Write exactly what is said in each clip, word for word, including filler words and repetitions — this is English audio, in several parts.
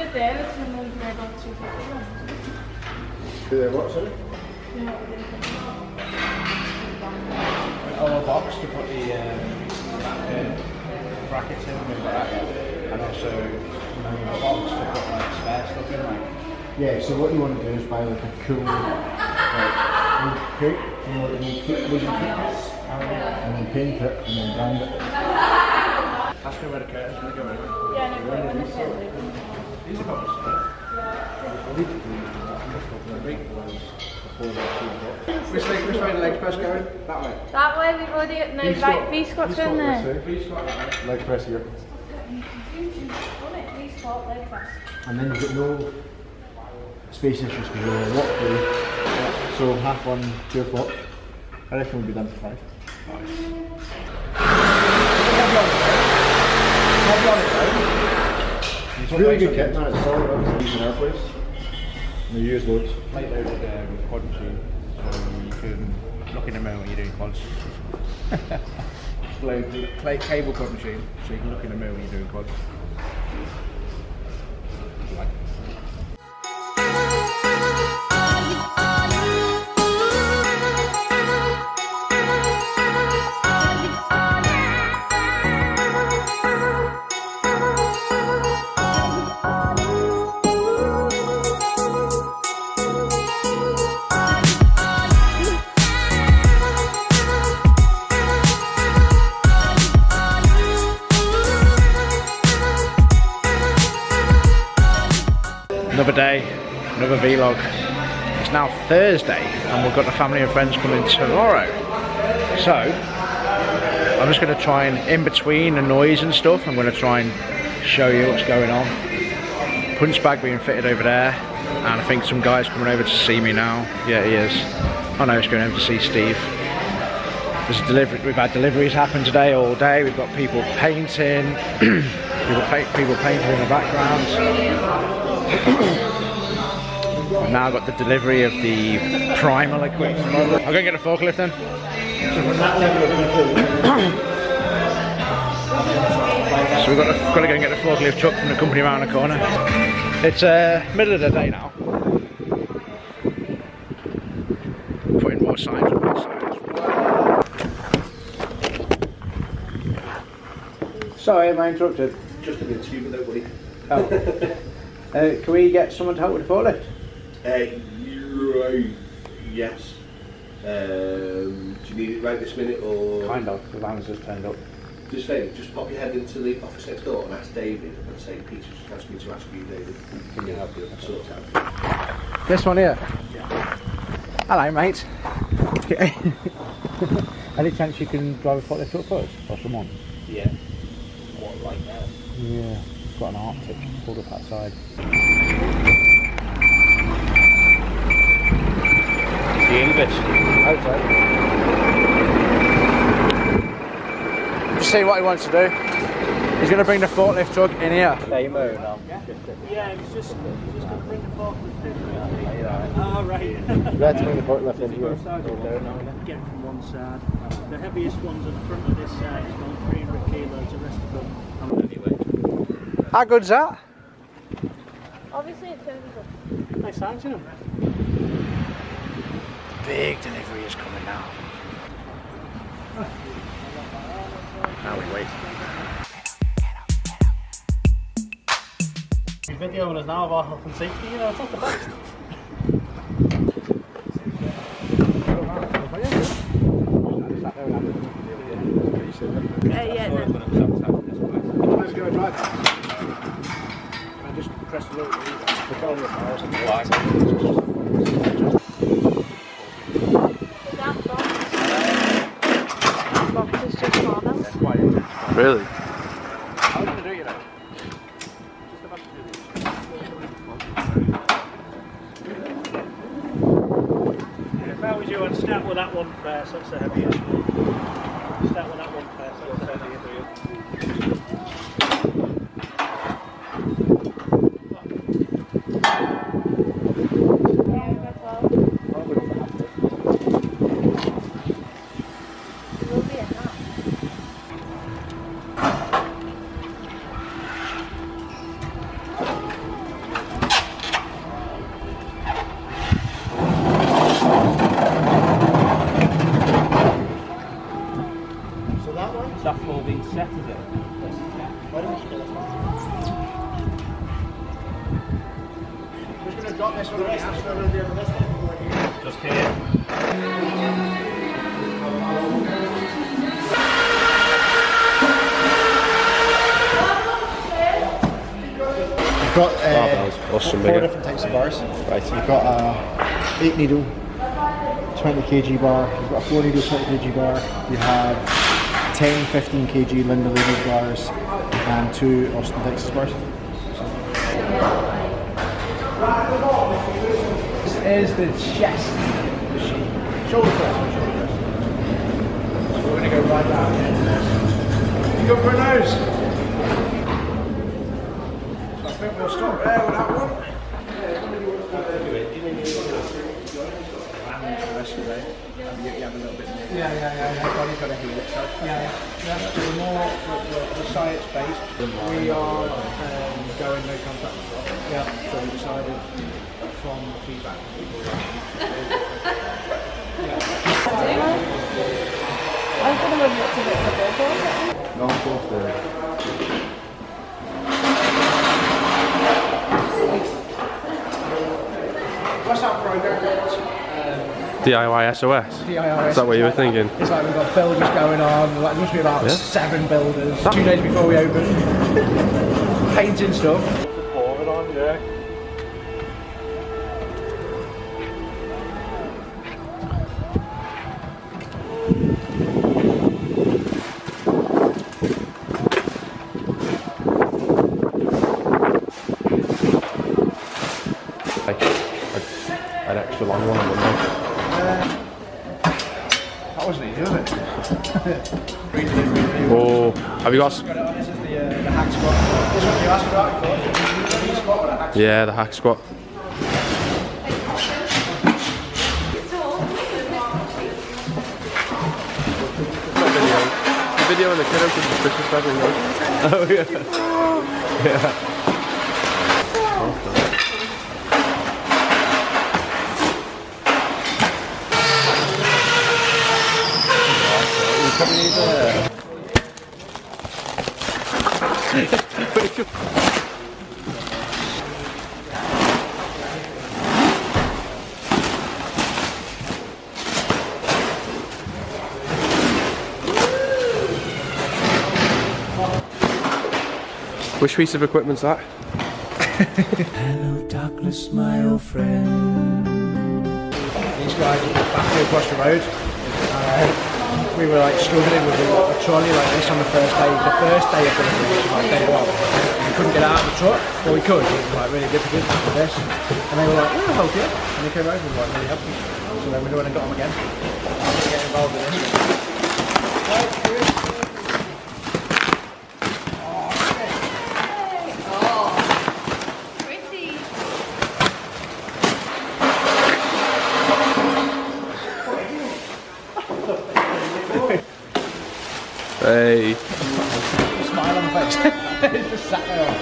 it there, it's when we were about two fifty. Do they what, sorry? Yeah. Oh, a box to put the um, uh, brackets in, we've got that, yeah. And also a box to put like spare stuff in, like. Yeah, so what you want to do is buy like a cool like, crate, you know, like you put vision kits, and then paint it, and then brand it. Ask me where the curtains are going to go anyway. Yeah, no, but when it's all These are boxes, Which way, which way the leg press going? That way? that way, we've already got no right V-squats in there. V-squat that way. Leg press here. V-squat, leg press. And then you've got no space issues because you're walk through. Yeah. So half one, two o'clock. I reckon we'll be done for five. It's really good kit, man. It's solid. It's using our place. And they use loads. Plate loaded uh, with quad machine, so you can look in the mirror when you're doing quads. Load plate cable quad machine, so you can look in the mirror when you're doing quads. Like. Another day, another vlog. It's now Thursday and we've got the family and friends coming tomorrow. So, I'm just going to try and, in between the noise and stuff, I'm going to try and show you what's going on. Punch bag being fitted over there, and I think some guy's coming over to see me now. Yeah, he is. I know he's going over to see Steve. There's a delivery, we've had deliveries happen today all day. We've got people painting, people, pa people painting in the background. I've now got the delivery of the primal equipment. I'll go and get the forklift then. So we've got to, got to go and get the forklift truck from the company around the corner. It's uh, middle of the day now. Putting more signs on both sides. Sorry, am I interrupted? Just a bit stupid though, buddy. Oh. Uh, can we get someone to help with the forklift? Uh, right, yes. Um, do you need it right this minute or? Kind of, the van's just turned up. Just saying, just pop your head into the office next door and ask David and say Peter just asked me to ask you, David. Can you help you? Sort out. This one here? Yeah. Hello mate. Any chance you can drive a forklift truck for us? Or someone? Yeah. What, right now? Yeah. Got an Arctic pulled up outside. Is he in a bit? Outside. Just see what he wants to do. He's going to bring the forklift truck in here. Yeah, he's just, he's just going to bring the forklift in. Oh, right. We had to bring the forklift in here. Get it from one side. The heaviest one's at the front of this side. It's going three hundred kilos. The rest of them are heavyweight. How good's that? Obviously it's going to be good. Nice size, you know. Big delivery is coming now. Now we wait. He's videoing us now of our health and safety, you know, it's not the best. Uh, yeah, no. Let's go drive. I just press the little lever. That box. That box is just harder. Really? How are you going to do it, you know? Just about to do this. If I was you, I'd start with that one first, that's the heaviest one. Start with that one first, that's the heaviest. Is that floor being set, is it? Who's going to drop this one on the house? Just here. You've got uh, Barbells, or some four bigger. different types of bars. Right. You've got a eight needle, twenty kilogram bar. You've got a four needle, twenty kilogram bar. You have ten, fifteen kilogram Linda Ladies bars and two Austin, Texas bars. This is the chest machine. Shoulder press. Shoulder press. So we're going to go right down here. You go for a nose. So I think we'll stop there with that one. And the rest of the day. You have a little bit more. Yeah, yeah, yeah. yeah. Body's got to heal itself. Yeah, yeah. yeah. So the more the, the science based, we are um, going no contact as well. Yeah. So we decided from feedback from people. I was going to admit to it in the burger. No, fourth there. What's that program? D I Y S O S? D I Y S. Is that what you were thinking? It's like we've got builders going on, like there must be about Yeah. seven builders. Two days before we open. Painting stuff. Pour it on, yeah. Like, an extra long one, wouldn't I? That wasn't easy, was it? Oh, have you got? Got it on. This is the, uh, the hack squat. This one you asked about before. The squat or the hack squat? Yeah, the hack squat. The video in the kiddo was suspicious, I didn't know. Oh yeah. Yeah. Which piece of equipment's that? Hello, darkness, my old friend. These guys back across the road. Uh, we were like struggling with a, a trolley like this on the first day. The first day of delivery, which was like day one. We couldn't get out of the truck. Well, we could. It was like really difficult with this. And they were like, "We'll help you." And they came over and were like, "Really help you." So then we went and got them again. I'm going to get involved in this. Hey. Smile on the face. It's just sat there.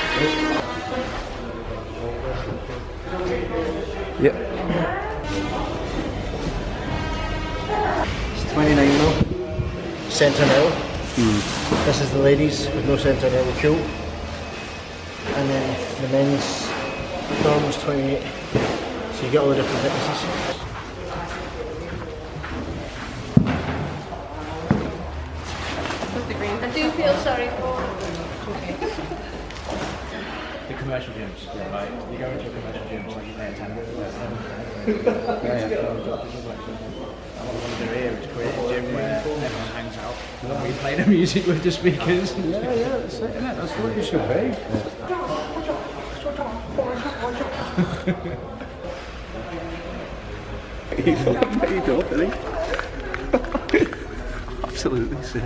Yep. It's twenty-nine mil. Centre mill. Mm. This is the ladies with no centre mill cool. And then the men's norm was twenty-eight. So you get all the different thicknesses. I do feel sorry for The commercial gyms, yeah, right? You go into a commercial gym, like you pay a tenner. Yeah, yeah. I want to do here is create a gym where everyone hangs out and we play the music with the speakers. Yeah, yeah, that's it, isn't it? That's what you should be. He's all made up, isn't he? Absolutely sick.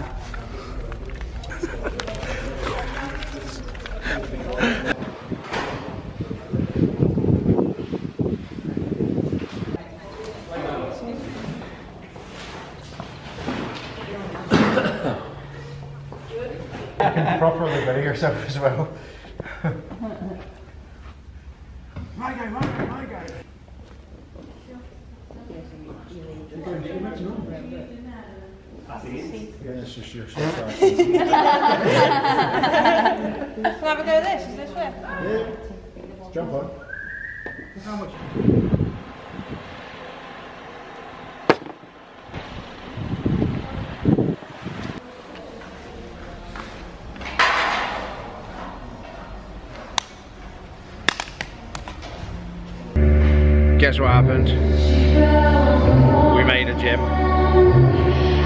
You can properly bury yourself as well. My guy, my guy, my guy. That's the seat. Yeah, it's just your stuff. Can I have a go at this? Is this way? Yeah, jump on. How much? Guess what happened? We made a gym.